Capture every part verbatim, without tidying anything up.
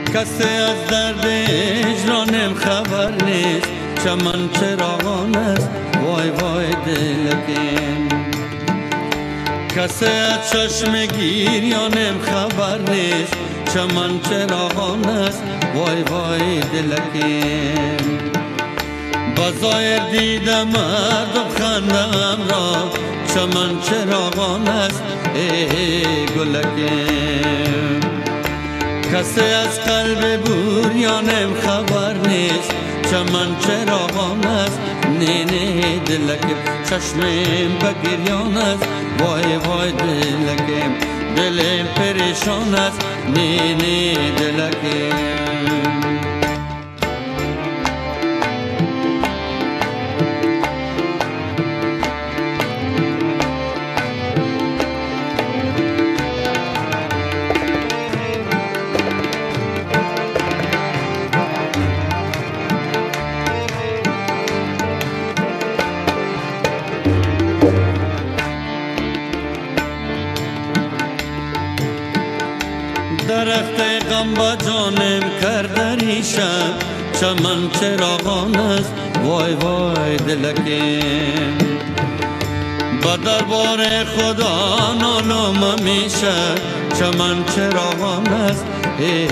کسی از درد اجرانم خبر نیست، چمن چراغان است وای وای دلکم. کسی از چشم گیریانم خبر نیست، چمن چراغان است وای وای دلکم. بظاهر دیدم مردم خندم را، چمن چراغان است ای گلکم. کسی از قلب بوریانم خبر نیست، چمن چراغان است نه نه دلکم. چشمم بگریان است وای وای دلکم، دلم پریشان است نه نه دلکم. درخت غم با جانم کرده ریشم، چمن چراغان است وای وای دلکم. با دربار خدا نالم میشه، چمن چراغان است ای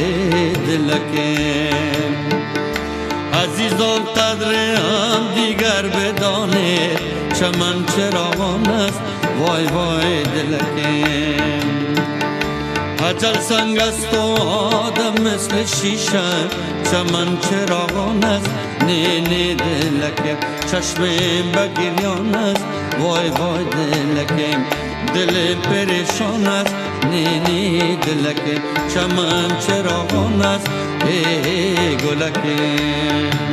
دلکم. عزیزان قدرم دیگر بدانه، چمن چراغان است وای وای دلکم. اجل سنگ است و آدم مثل شیشه، چمن چراغان است نه نه دلکم. چشمم بگریان است وای وای دلکم، دل پریشان است نه نه دلکم. چمن چراغان است ای گلکم.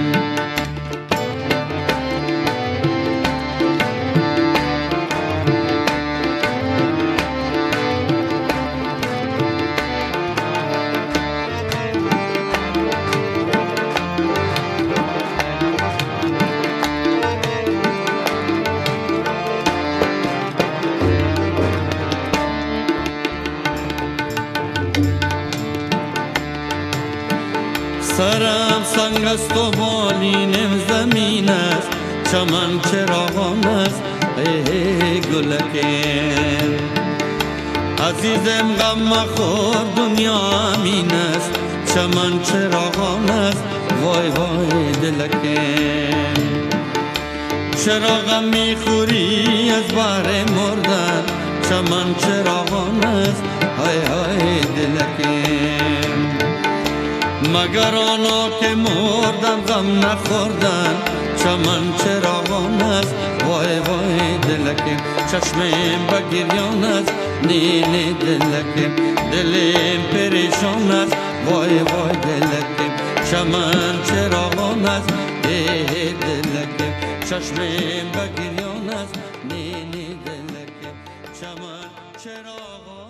سرم سنگ است و بالینم زمین است، چمن چراغان است ای گلکم. عزیزم غم مخور دنیا امین است، چمن چراغان است وای وای دلکم. چرا غم میخوری از بحر مردن، چمن چراغان است های های دلکم. مگر آنا که مردن غم نخوردن، چمن چراغان است وای وای دلکم. چشمم بگریان است نه نه دلکم، دلم پریشان است وای وای دلکم. چمن چراغان است ای دلکم، چشمم بگریان است نه نه دلکم. چمن چراغان